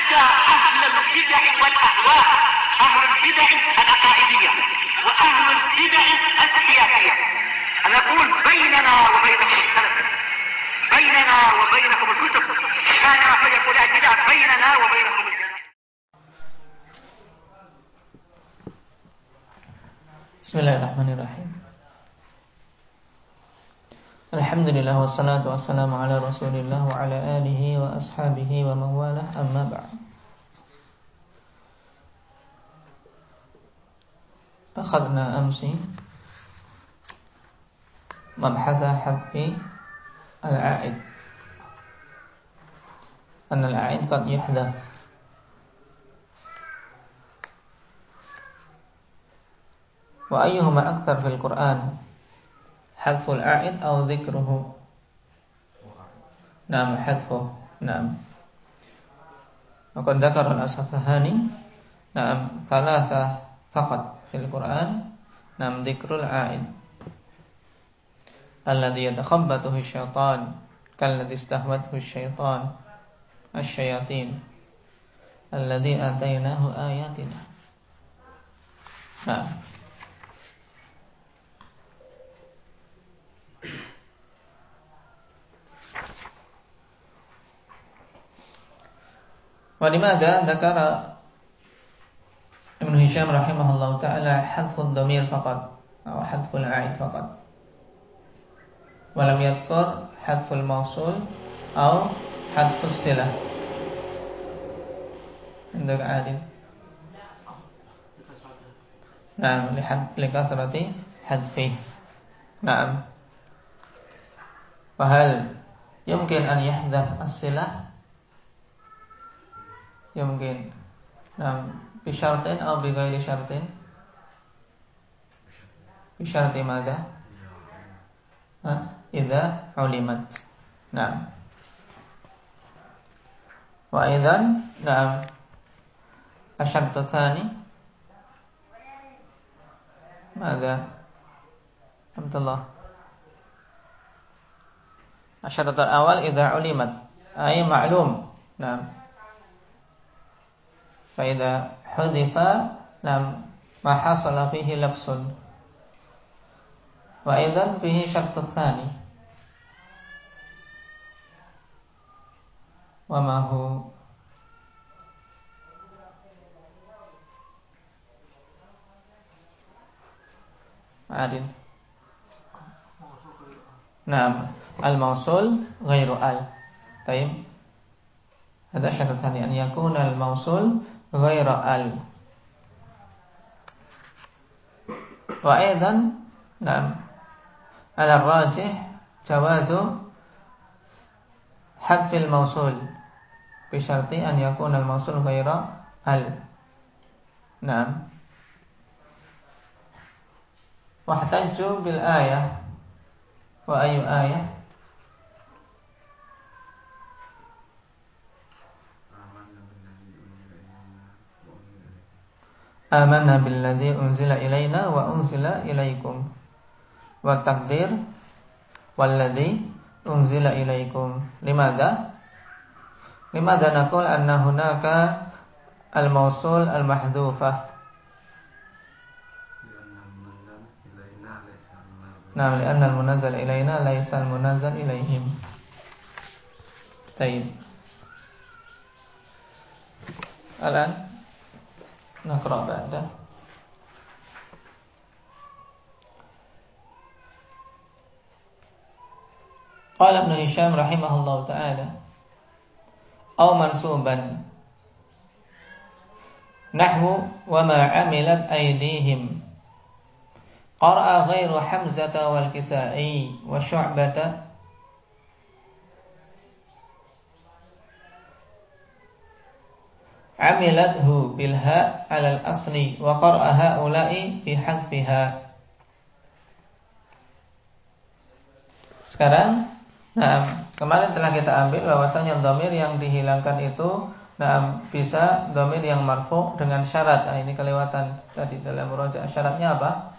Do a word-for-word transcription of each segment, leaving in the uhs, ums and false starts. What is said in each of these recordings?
حتى أهل البدع والأهواء، أهل البدع العقائدية وأهل البدع السياسية. أنا أقول بيننا وبينكم السلف، بيننا وبينكم الكتب، كان فيقول البدع بيننا وبينكم الجنة. Bismillahirrahmanirrahim. Alhamdulillah wassalatu wassalamu ala Rasulillah wa ala alihi wa ashabihi wa man walah, amma ba'd. Akhadna amsi mabhatha hadfi al-a'id. Anna al-a'id qad yuhdaf. Wa ayyuhuma akthar fil Qur'an, hadful a'id aw dhikruhu? Naam, hadfuh. Naam. Maka dzakara al-Asfahani, naam, thalatha faqat fil Qur'an. Naam, dzikrul a'id alladhi yatakhabbathu asy-syaitan kalladhi istahwathu asy-syaitan asy-syayatin alladhi atainahu ayatina. Naam. Walimada dzakara Ibnu Hisham rahimahullah ta'ala hadful dhamir faqat atau hadful a'id faqat, walam yadhkur hadful mausul atau hadfus silah. Indak adil. Naam, lihat likasrati hadfi. Naam. Fahal yumkin an yahdaf as-silah? Yumkin. Naam, bi syartin atau bi ghairi syartin? Bi syarti madza? Ha? Idza ulimat. Naam. Wa aidan, naam, asyartu tsani madza? Alhamdulillah. Asyartu awal idza ulimat ay ma'lum. Naam. Faida hudifa lam ma hasala fihi labsun, wa aidan fihi syartu tsani wa ma hu adin. Naam, al-mausul ghairu al. Tayyib. Ada syarat tsani an yakuna al-mausul ghaira al. Wa aidan, na'am, ala rajih jawazu hadfil mausul bi syarti an yakuna al mausul ghaira al. Na'am. Wa ihtajju bil ayah. Wa ayu ayah? Amanna billadzi unzila ilaina wa unzila ilaikum. Wa taqdir walladzi unzila ilaikum. Limadha? Limadha naqul anna hunaka al-mausul al-mahdhufah? Naam, li'anna al-munazzal ilaina laysa al-munazzal ilaihim. Tayyib. Alan نقرأ بعده. قال ابن هشام رحمه الله تعالى أو منصوبا نحو وما عملت أيديهم. قرأ غير حمزة والكسائي وشعبة amilathu bilha alal asli wa qara'a haula'i bi hadfiha. Sekarang, nah, kemarin telah kita ambil bahwasanya dhamir yang dihilangkan itu, nah, bisa dhamir yang marfu dengan syarat. Nah, ini kelewatan tadi dalam murojaah. Syaratnya apa?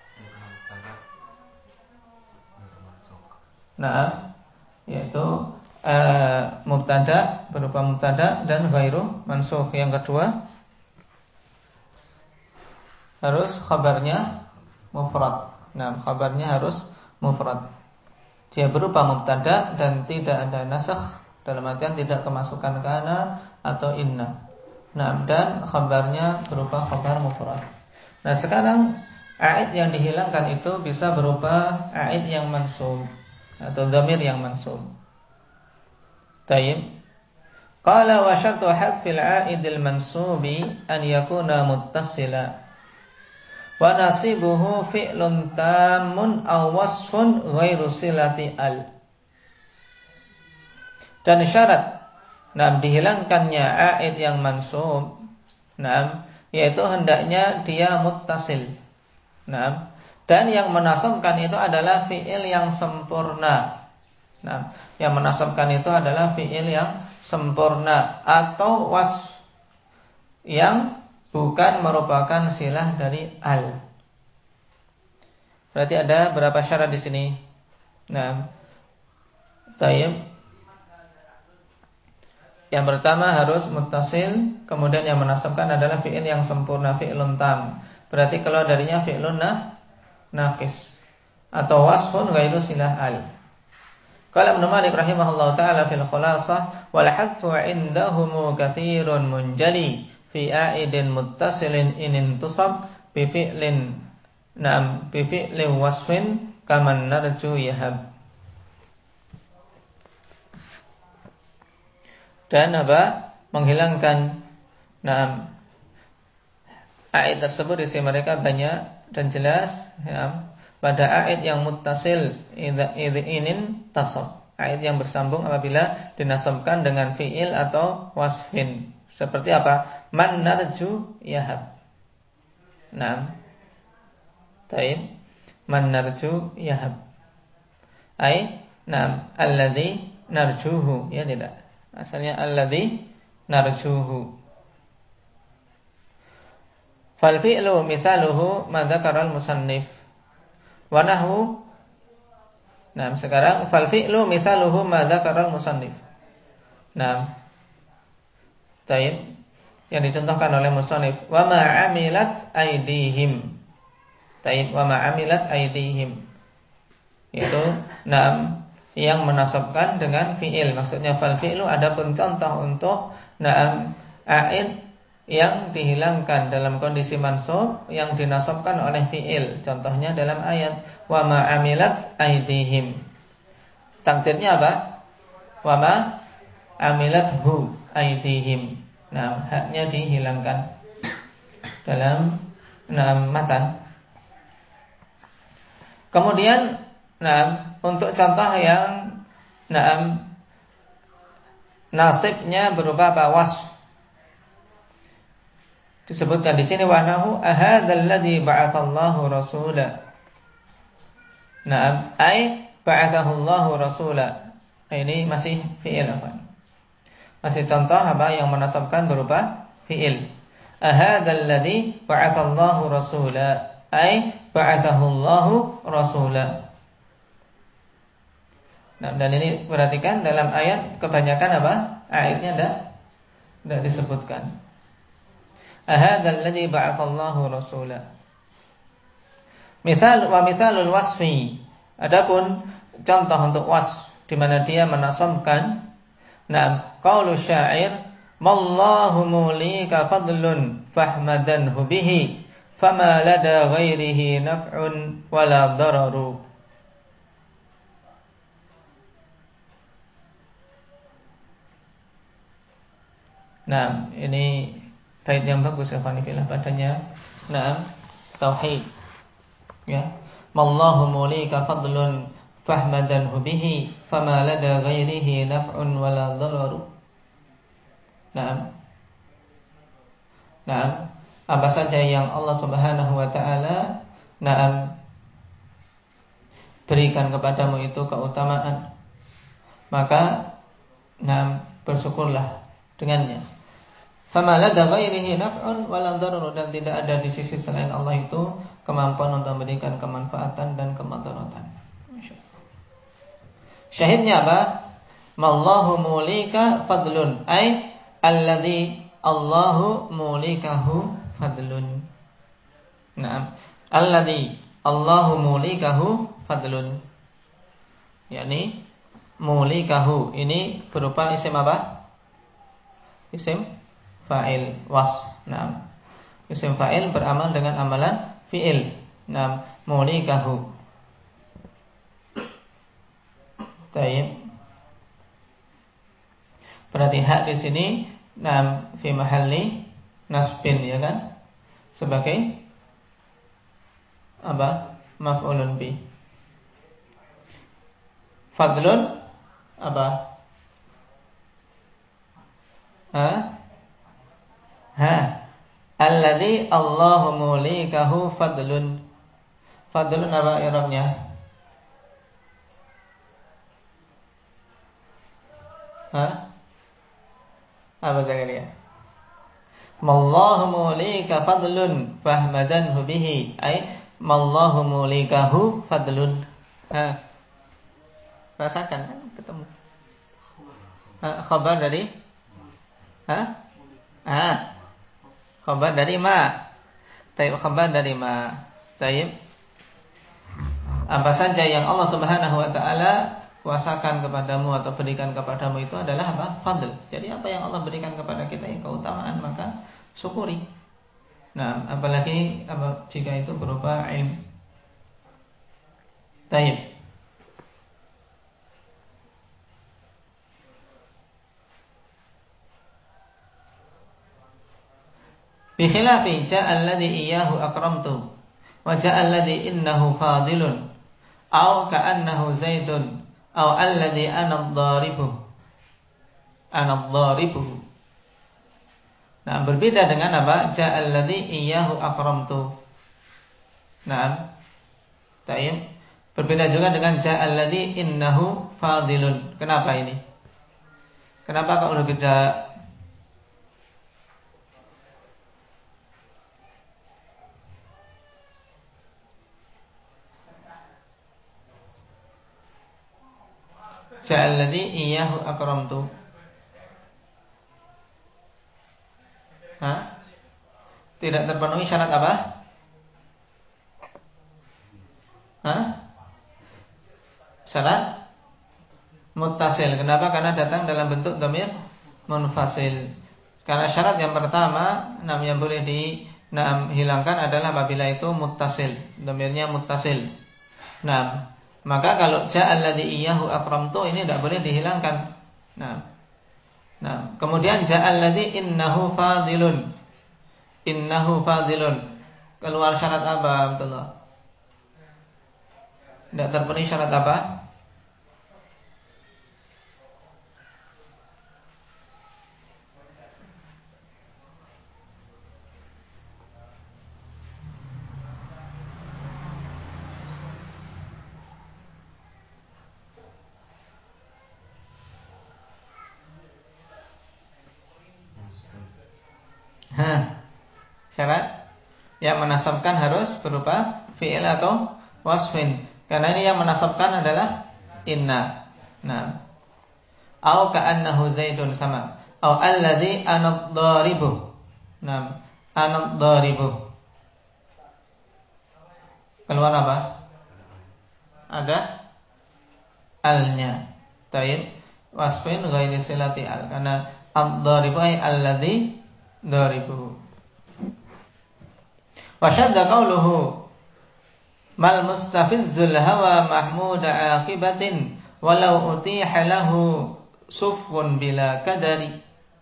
Nah, yaitu uh, mubtada berupa mubtada dan ghairu mansukh. Yang kedua harus khabarnya mufrad. Nah, khabarnya harus mufrad. Dia berupa mubtada dan tidak ada nasakh, dalam artian tidak kemasukan kana atau inna. Nah, dan khabarnya berupa khabar mufrad. Nah, sekarang a'id yang dihilangkan itu bisa berupa a'id yang mansub atau dhamir yang mansub. Tayyib. Qala wa syartu hadfil a'idil mansubi an yakuna muttasila wa nasibuhu fi'lun tamun aw wasfun ghairu silati al. Dan syarat nah dihilangkannya a'id yang mansub, nah yaitu hendaknya dia muttasil. Nah, dan yang menasabkan itu adalah fi'il yang sempurna. Nah, yang menasabkan itu adalah fi'il yang sempurna atau was yang bukan merupakan silah dari al. Berarti ada berapa syarat di sini? Nah, tayyib. Yang pertama harus muttasil, kemudian yang menasabkan adalah fi'il yang sempurna, fi'ilun tam. Berarti kalau darinya fi'lun nah, naqis atau wasfun ghairu silah al. Qala Ibnu Malik rahimahullahu taala fil khulasah wal hadfu indahum katsirun munjali fi a'idin muttasilin in intusab bi fi'lin na'am bi fi'lin wasfin kaman narju yahab. Dan apa? Menghilangkan na'am a'id tersebut isi mereka banyak dan jelas ya, pada a'id yang muttasil idza inin tasab, a'id yang bersambung apabila dinasabkan dengan fi'il atau wasfin. Seperti apa? Man narju yahab. Naam. Taib. Man narju yahab. Ai naam alladzi narjuhu, ya tidak. Asalnya alladzi narjuhu. Fal fi'lu mithaluhu ma dzakara al-musannif wa nahwu. Nah, sekarang fal fi'lu mithaluhu ma dzakara al-musannif. Nah, taib yang dicontohkan oleh musannif wa ma 'amilat aydihim. Taib wa ma 'amilat aydihim. Itu na'am yang menasabkan dengan fi'il. Maksudnya fal fi'lu adapun contoh untuk na'am a'id yang dihilangkan dalam kondisi mansub yang dinasabkan oleh fi'il. Contohnya dalam ayat wa ma 'amilat aydihim. Takdirnya apa? Wa ma 'amilathu aydihim. Nah, haknya dihilangkan dalam nah, matan. Kemudian nah, untuk contoh yang nah, nasibnya berupa apa? Wasf. Disebutkan di sini wa nahu ahadzal ladzi ba'atsallahu rasula. Naam, ai ba'atsallahu rasula. Ini masih fi'il afan. Masih contoh apa yang menasabkan berupa fi'il. Ahadzal ladzi ba'atsallahu rasula, ai ba'atsallahu rasula. Nah, dan ini perhatikan dalam ayat kebanyakan apa? Ayatnya ada tidak disebutkan. Ahadzal ladzi ba'atsallahu rasula. Misal wa mithalul wasfi. Adapun contoh untuk wasf di mana dia menasabkan na'am qaulu syair mallahu mulika fadlun fahmadanhu bihi fama lada ghairihi naf'un wala dararu. Nah, ini bait yang bagus ya fanifillah padanya. Naam, tauhid. Ya. Mallahu mulika fadlun fahmadanhu bihi fama lada ghairihi naf'un wala dararu. Naam. Naam, apa saja yang Allah Subhanahu wa taala naam berikan kepadamu itu keutamaan, maka naam bersyukurlah dengannya. Fama lada ghairihi naf'un wala dararu, dan tidak ada di sisi selain Allah itu kemampuan untuk memberikan kemanfaatan dan kemudaratan. Syahidnya apa? mallahu mulika fadlun, ay alladzi Allahu mulikahu fadlun. Naam, alladzi Allahu mulikahu fadlun. yakni mulikahu ini berupa isim apa? Isim fa'il was. Naam. Isim fa'il beramal dengan amalan fi'il. Naam, mulikahu. Baik. Berarti hak di sini nam fi mahalli nasbin, ya kan? Sebagai apa? Maf'ulun bi. Fadlun apa? Ha? Ha. Alladzi Allahu mulikahu fadlun. Fadlun apa i'rabnya? Ha? Apa Zakaria? Mallahu mulika fadlun fahmadanhu bihi, ay mallahu mulikahu fadlun. Ha. Rasakan kan ketemu. Ha, khabar dari ha? Ha. Khabar dari ma. Taib, khabar dari ma. Taib. Apa saja yang Allah Subhanahu wa taala kuasakan kepadamu atau berikan kepadamu itu adalah apa? Fadl. Jadi apa yang Allah berikan kepada kita yang keutamaan, maka syukuri. Nah, apalagi apa, jika itu berupa ilmu. Taib. Bi khilafi ja'a alladhi iyyahu akramtu wa ja'a alladhi innahu fadilun aw ka'annahu zaidun aw alladhi ana ad-daribu ana ad-daribu. Nah, berbeda dengan apa? Ja'a alladhi iyyahu akramtu. Nah, tayyib. Berbeda juga dengan ja'a alladhi innahu fadilun. Kenapa ini? Kenapa kok berbeda? Ja'alladzi iyyahu akramtu. Hah? Tidak terpenuhi syarat apa? Hah? Syarat muttasil. Kenapa? Karena datang dalam bentuk dhamir munfasil. Karena syarat yang pertama, nam yang boleh dihilangkan adalah apabila itu muttasil, dhamirnya muttasil. Nah, maka kalau ja'alladzi iyyahu akramtu ini tidak boleh dihilangkan. Nah. Nah, kemudian ja'alladzi innahu fadilun. Innahu fadilun. Keluar syarat apa, Abdullah? Tidak terpenuhi syarat apa? Hah. Syarat yang menasabkan harus berupa fi'il atau wasfin. Karena ini yang menasabkan adalah inna. Nah, au ka'annahu zaidun sama. Au alladzi ana dharibu. Nah, ana dharibu. Keluar apa? Ada alnya. Taib wasfin ghairi silati al. Karena ad-dharibu ay alladzi dharibu. Wa syadda qawluhu mal mustafizzul hawa mahmuda aqibatin walau utiha lahu sufun bila kadari.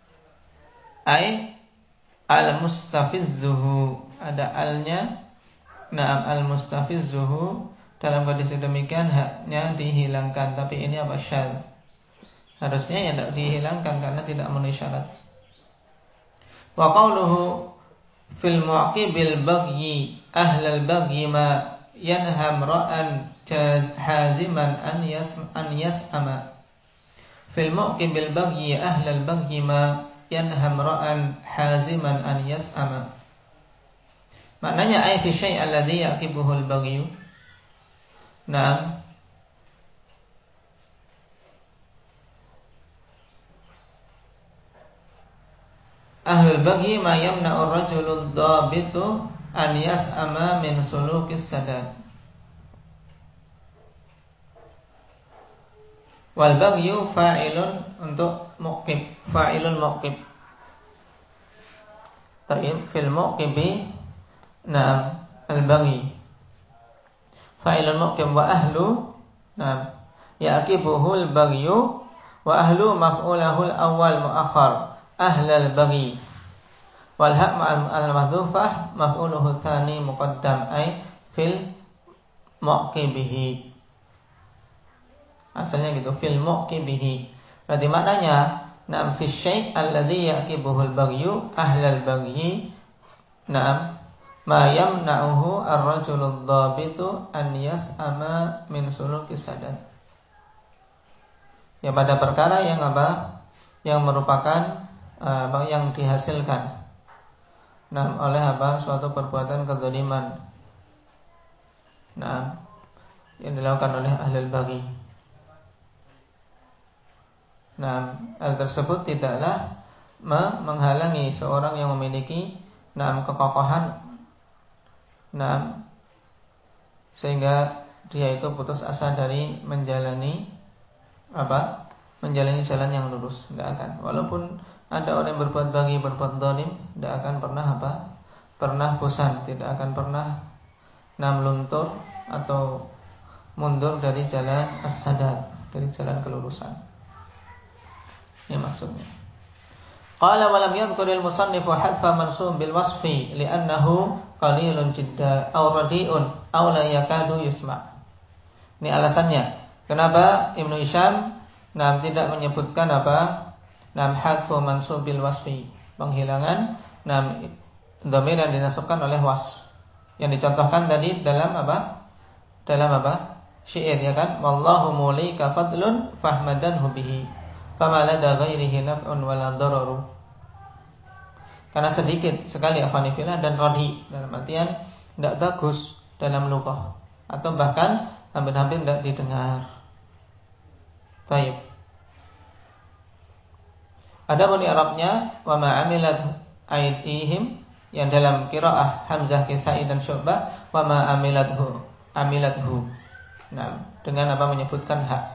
Ay al mustafizzuhu, ada alnya. Naam, al mustafizzuhu dalam kondisi demikian haknya dihilangkan, tapi ini apa? Syadz. Harusnya ya tidak dihilangkan karena tidak memenuhi syarat. Wa qawluhu fil mu'qibil bagyi ahlal bagyi ma yanham ra'an haziman an yas an yas'ama. Fil mu'qibil bagyi ahlal bagyi ma yanham ra'an haziman an yas'ama. Maknanya ay fi syai' alladhi yaqibuhu al-baghyu. Naam. Ahlul baghi ma yamna'u ar-rajulu ad-dabitu an yas'ama min sulukis sadad. Wal baghyu fa'ilun untuk muqib, fa'ilun muqib. Taib fil muqibi na'am al-baghi fa'ilun muqib wa ahlu na'am ya'qibuhul baghyu wa ahlu maf'ulahul awwal mu'akhkhar ahlal baghi wal ha' ma'al mahdhufah maf'uluhu tsani muqaddam ay fil muqibihi. Asalnya gitu, fil muqibihi. Berarti maknanya na'am fi syai' alladhi yaqibuhul baghyu ahlal baghi na'am ma yamna'uhu ar-rajulud dhabitu an yas'ama min sulukis sadad. Ya pada perkara yang apa? Yang merupakan uh, yang dihasilkan nah oleh apa? Suatu perbuatan kezaliman. Nah, yang dilakukan oleh ahlul baghi. Nah, hal tersebut tidaklah menghalangi seorang yang memiliki nah kekokohan nah sehingga dia itu putus asa dari menjalani apa? Menjalani jalan yang lurus, tidak akan. Walaupun ada orang yang berbuat baghi, berbuat zalim, tidak akan pernah apa? Pernah bosan, tidak akan pernah nah meluntur atau mundur dari jalan as-sadad, dari jalan kelurusan. Ini maksudnya. Qala wa lam yadhkuril musannifu hadfa mansub bil wasfi li'annahu qalilun jidda aw radi'un aw la yakadu yusma'. Ini alasannya. Kenapa Ibnu Hisham nah tidak menyebutkan apa? Nam hadfu mansub bil wasfi, penghilangan nam dhamir yang dinasabkan oleh wasf. Yang dicontohkan tadi dalam apa? Dalam apa? Syair ya kan? Wallahu mulika fadlun fahmadanhu bihi. Fama lada ghairihi naf'un wala dararu. Karena sedikit sekali afanifillah dan radi, dalam artian tidak bagus dalam lughah atau bahkan hampir-hampir tidak didengar. Baik. Adapun i'rabnya wa ma amilat aydihim yang dalam qiraah Hamzah, Kisai dan Syu'bah wa ma amilathu amilathu. Nah, dengan apa menyebutkan hak.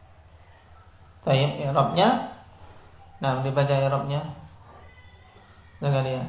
Baik, i'rabnya. Nah, dibaca i'rabnya. Dengar ya.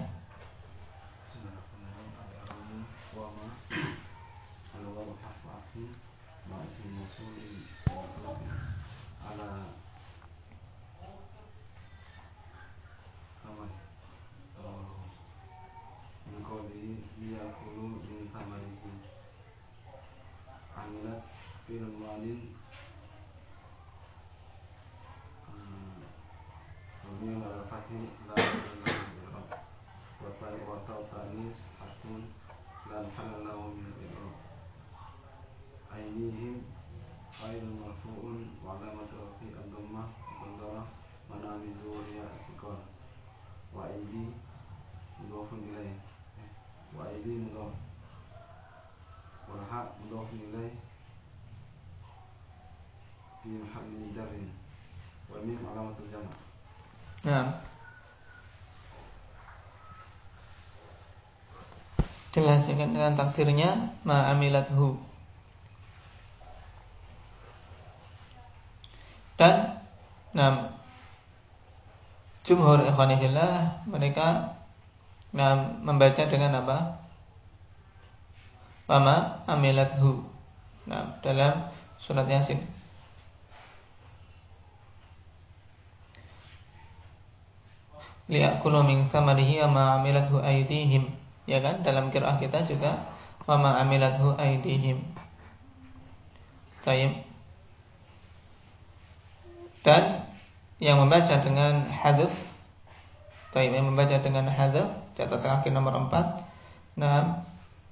Nah, dilanjutkan dengan takdirnya ma'amilathu. Dan nah, jumhur ikhwanillah mereka nah, membaca dengan apa? Mama amilathu. Nah, dalam surat Yasin. Liya'kulu min samarihi wa ma amilathu aydihim. Ya kan? Dalam qiraah kita juga wa ma amilathu aydihim. Baik. Dan yang membaca dengan hadzf, baik, yang membaca dengan hadzf, catatan kaki nomor empat. Nah,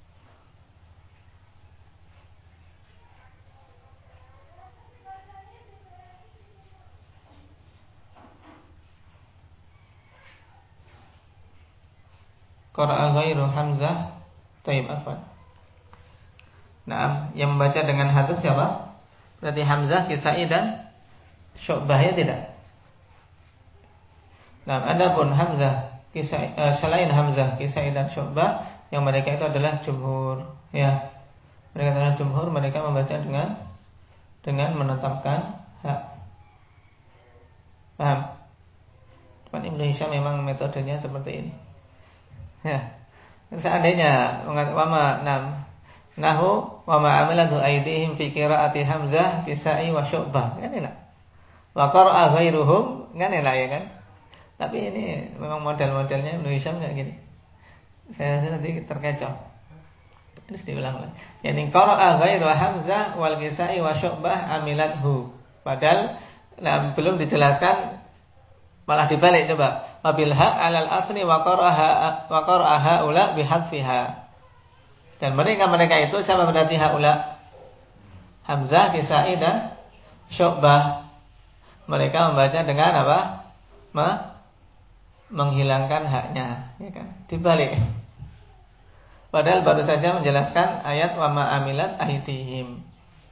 qara'a ghairu Hamzah. Taib afwan. Nah, yang membaca dengan hadzf siapa? Berarti Hamzah, Kisai dan Syu'bah ya tidak? Nah, adapun Hamzah, Kisai, uh, selain Hamzah, Kisai dan Syu'bah yang mereka itu adalah jumhur, ya. Mereka adalah jumhur, mereka membaca dengan dengan menetapkan hak. Paham? Cuman Ibnu Hisham memang metodenya seperti ini. Ya. Seandainya wama nam nahu wama amilatu aydihim fi qiraati Hamzah, Kisai wa Syu'bah, kan enak. Wa qara'a ghairuhum, kan enak ya kan? Tapi ini memang model-modelnya Ibnu Hisham kayak gini. Saya nanti terkecoh. Terus diulang lagi. Yani qara'a ghairu Hamzah wal Kisai wa Syu'bah amilathu. Padahal nah, belum dijelaskan, malah dibalik coba. Wabil ha' alal asli wa qara'aha wa qara'aha ula bihadfiha. Dan mereka-mereka itu siapa berarti haula? Hamzah, Kisai dan Syu'bah. Mereka membaca dengan apa? Ma menghilangkan haknya, ya kan? Dibalik. Padahal baru saja menjelaskan ayat wa ma amilat aydihim.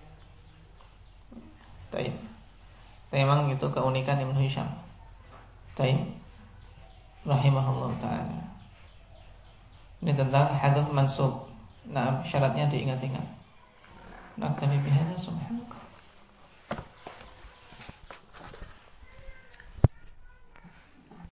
Baik. Memang itu keunikan Ibnu Hisham. Baik. Rahimahullah taala. Ini tentang hadits mansub. Nah, syaratnya diingat-ingat. Naktabi bihadza subhanallah.